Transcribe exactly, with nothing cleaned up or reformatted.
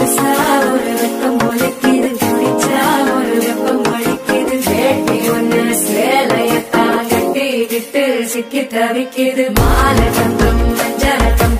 புதுசா ஒரு வெப்பம் ஒழிக்குது, குடிச்சா ஒரு வெப்பம் ஒழிக்குது. வேட்டி ஒண்ணு சேலையத்தான் கட்டிக்கிட்டு சிக்கி தவிக்குது. மாலை தங்கம் மஞ்சள்